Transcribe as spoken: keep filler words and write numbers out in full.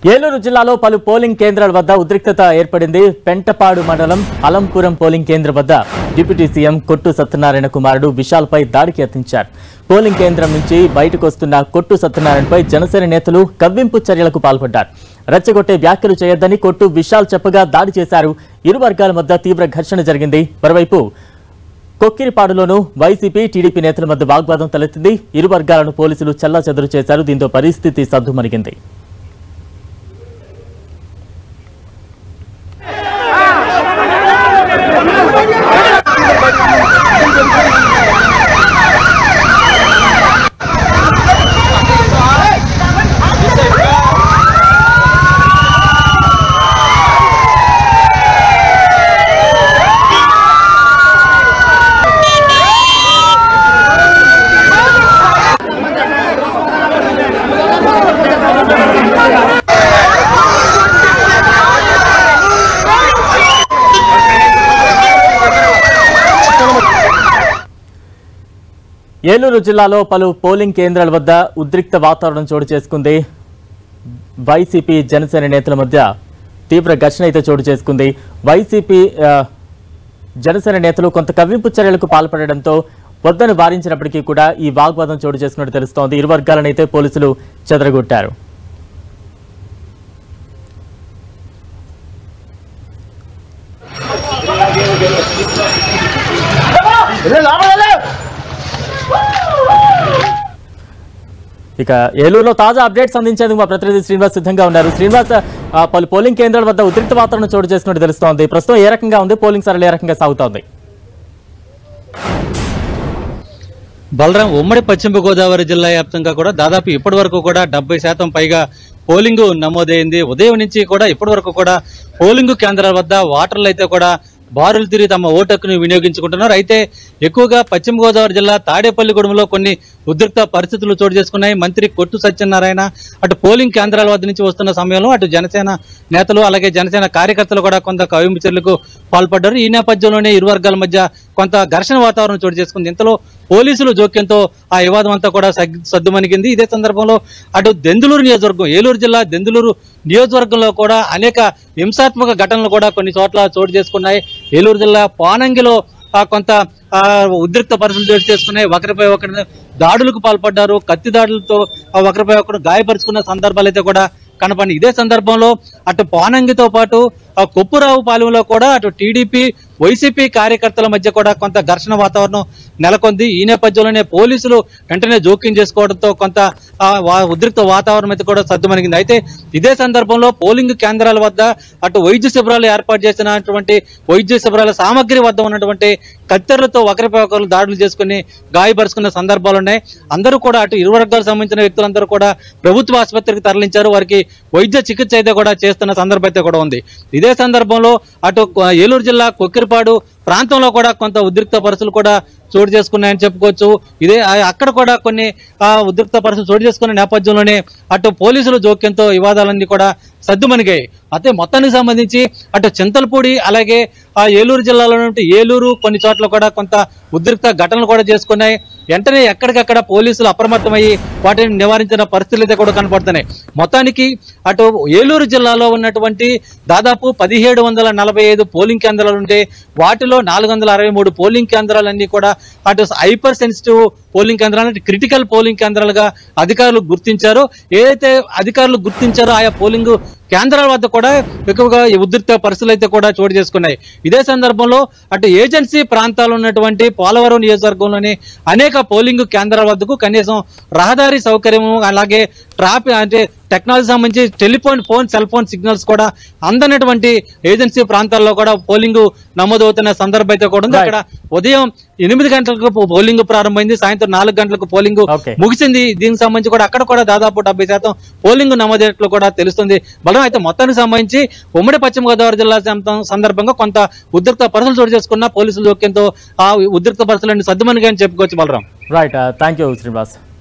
ఏలూరు జిల్లాలో పలు పోలింగ్ కేంద్రాల వద్ద ఉద్రిక్తత ఏర్పడింది. పెంటపాడు మండలం అలంపురం పోలింగ్ కేంద్రం వద్ద డిప్యూటీ సీఎం కొట్టు సత్యనారాయణ కుమారుడు విశాల్పై దాడికి యత్నించారు. పోలింగ్ కేంద్రం నుంచి బయటకు వస్తున్న కొట్టు సత్యనారాయణపై జనసేన నేతలు కవ్వింపు చర్యలకు పాల్పడ్డారు. రెచ్చగొట్టే వ్యాఖ్యలు చేయొద్దని కొట్టు విశాల్ చెప్పగా దాడి చేశారు. ఇరు వర్గాల మధ్య తీవ్ర ఘర్షణ జరిగింది. మరోవైపు కొక్కిరిపాడులోనూ వైసీపీ టీడీపీ నేతల మధ్య వాగ్వాదం తలెత్తింది. ఇరు వర్గాలను పోలీసులు చెల్లాచెదరు చేశారు. దీంతో పరిస్థితి సద్దుమణిగింది. ఏలూరు జిల్లాలో పలు పోలింగ్ కేంద్రాల వద్ద ఉద్రిక్త వాతావరణం చోటు చేసుకుంది. వైసీపీ జనసేన నేతల మధ్య తీవ్ర ఘర్షణ అయితే చోటు చేసుకుంది. వైసీపీ జనసేన నేతలు కొంత కవ్వింపు చర్యలకు పాల్పడడంతో వద్దని వారించినప్పటికీ కూడా ఈ వాగ్వాదం చోటు చేసుకున్నట్టు తెలుస్తోంది. ఇరు వర్గాలనైతే పోలీసులు చెదరగొట్టారు. ఇక ఏలూరులో తాజా అప్డేట్స్ అందించేందుకు మా ప్రతినిధి శ్రీనివాస్ సిద్ధంగా ఉన్నారు. శ్రీనివాస్, పలు పోలింగ్ కేంద్రాల వద్ద ఉద్రిక్త వాతావరణం చోటు చేసుకున్నట్టు తెలుస్తోంది. ప్రస్తుతం ఏ రకంగా ఉంది? పోలింగ్ సరళి ఏ రకంగా సాగుతోంది? బలరాం, ఉమ్మడి పశ్చిమ గోదావరి జిల్లా వ్యాప్తంగా కూడా దాదాపు ఇప్పటి వరకు కూడా డెబ్బై శాతం పైగా పోలింగ్ నమోదైంది. ఉదయం నుంచి కూడా ఇప్పటి వరకు కూడా పోలింగ్ కేంద్రాల వద్ద ఓటర్లు అయితే కూడా బారులు తిరిగి తమ ఓటు హక్కును వినియోగించుకుంటున్నారు. అయితే ఎక్కువగా పశ్చిమ గోదావరి జిల్లా తాడేపల్లిగూడెంలో కొన్ని ఉద్రిక్త పరిస్థితులు చోటు చేసుకున్నాయి. మంత్రి కొట్టు సత్యనారాయణ అటు పోలింగ్ కేంద్రాల వద్ద నుంచి వస్తున్న సమయంలో అటు జనసేన నేతలు అలాగే జనసేన కార్యకర్తలు కూడా కొంత కవ్వింపు చర్యలకు పాల్పడ్డారు. ఈ నేపథ్యంలోనే ఇరు వర్గాల మధ్య కొంత ఘర్షణ వాతావరణం చోటు చేసుకుంది. ఇంతలో పోలీసులు జోక్యంతో ఆ వివాదం అంతా కూడా సద్దుమణిగింది. ఇదే సందర్భంలో అటు దెందులూరు నియోజకవర్గం, ఏలూరు జిల్లా దెందులూరు నియోజకవర్గంలో కూడా అనేక హింసాత్మక ఘటనలు కూడా కొన్ని చోట్ల చోటు చేసుకున్నాయి. ఏలూరు జిల్లా పానంగిలో కొంత ఉద్రిక్త పరిస్థితులు చోటు చేసుకున్నాయి. ఒకరిపై ఒకరి దాడులకు పాల్పడ్డారు. కత్తి దాడులతో ఒకరిపై ఒకరు గాయపరుచుకున్న సందర్భాలు అయితే కూడా కనపడి. ఇదే సందర్భంలో అటు పానంగితో పాటు కొప్పురావు పాలెంలో కూడా అటు టీడీపీ వైసీపీ కార్యకర్తల మధ్య కూడా కొంత ఘర్షణ వాతావరణం నెలకొంది. ఈ నేపథ్యంలోనే పోలీసులు వెంటనే జోక్యం చేసుకోవడంతో కొంత ఉద్రిక్త వాతావరణం అయితే కూడా సద్దుమణిగింది. అయితే ఇదే సందర్భంలో పోలింగ్ కేంద్రాల వద్ద అటు వైద్య శిబిరాలు ఏర్పాటు చేసినటువంటి వైద్య శిబిరాల సామగ్రి వద్ద ఉన్నటువంటి కత్తెరలతో ఒకరిపై ఒకరు దాడులు చేసుకుని గాయపరుచుకున్న సందర్భాలు ఉన్నాయి. అందరూ కూడా అటు ఇరు వర్గాలకు సంబంధించిన వ్యక్తులందరూ కూడా ప్రభుత్వ ఆసుపత్రికి తరలించారు. వారికి వైద్య చికిత్స అయితే కూడా చేస్తున్న సందర్భం అయితే కూడా ఉంది. ఇదే సందర్భంలో అటు ఏలూరు జిల్లా కొక్కిరిపాడు ప్రాంతంలో కూడా కొంత ఉద్రిక్త పరిస్థితులు కూడా చోటు చేసుకున్నాయని చెప్పుకోవచ్చు. ఇదే అక్కడ కూడా కొన్ని ఉద్రిక్త పరిస్థితులు చోటు చేసుకున్న నేపథ్యంలోనే అటు పోలీసుల జోక్యంతో వివాదాలన్నీ కూడా సద్దుమణిగాయి. అయితే మొత్తానికి సంబంధించి అటు చింతలపూడి అలాగే ఆ ఏలూరు జిల్లాలో ఏలూరు కొన్ని చోట్ల కూడా కొంత ఉద్రిక్త ఘటనలు కూడా చేసుకున్నాయి. వెంటనే ఎక్కడికక్కడ పోలీసులు అప్రమత్తమయ్యి వాటిని నివారించిన పరిస్థితులు అయితే కూడా కనపడుతున్నాయి. మొత్తానికి అటు ఏలూరు జిల్లాలో ఉన్నటువంటి దాదాపు పదిహేడు వందల నలభై ఐదు పోలింగ్ కేంద్రాలు ఉంటే వాటిలో నాలుగు వందల అరవై మూడు పోలింగ్ కేంద్రాలన్నీ కూడా అటు హైపర్ సెన్సిటివ్ పోలింగ్ కేంద్రాలు, క్రిటికల్ పోలింగ్ కేంద్రాలుగా అధికారులు గుర్తించారు. ఏదైతే అధికారులు గుర్తించారో ఆయా పోలింగ్ కేంద్రాల వద్ద కూడా ఎక్కువగా ఉద్రిక్త పరిస్థితులు అయితే కూడా చోటు చేసుకున్నాయి. ఇదే సందర్భంలో అటు ఏజెన్సీ ప్రాంతాలు ఉన్నటువంటి పోలవరం నియోజకవర్గంలోని అనేక పోలింగ్ కేంద్రాల వద్దకు కనీసం రహదారి సౌకర్యము అలాగే ట్రాఫిక్ అంటే టెక్నాలజీ సంబంధించి telephone phone cell phone signals కూడా అందనటువంటి ఏజెన్సీ ప్రాంతాల్లో కూడా పోలింగ్ నమోదవుతున్న సందర్భం అయితే కూడా ఉంది. అక్కడ ఉదయం ఎనిమిది గంటలకు పోలింగ్ ప్రారంభమైంది, సాయంత్రం నాలుగు గంటలకు పోలింగ్ ముగిసింది. దీనికి సంబంధించి కూడా అక్కడ కూడా దాదాపు డెబ్బై శాతం పోలింగ్ నమోదైనట్లు కూడా తెలుస్తుంది. బలం అయితే మొత్తానికి సంబంధించి ఉమ్మడి పశ్చిమ గోదావరి జిల్లా సందర్భంగా కొంత ఉద్రిక్త పరిస్థితులు చోటు చేసుకున్న పోలీసుల జోక్యంతో ఆ ఉద్రిక్త పరిస్థితులన్నీ సద్దుమణిగా అని చెప్పుకోవచ్చు. Balram, right, thank you Srinivas.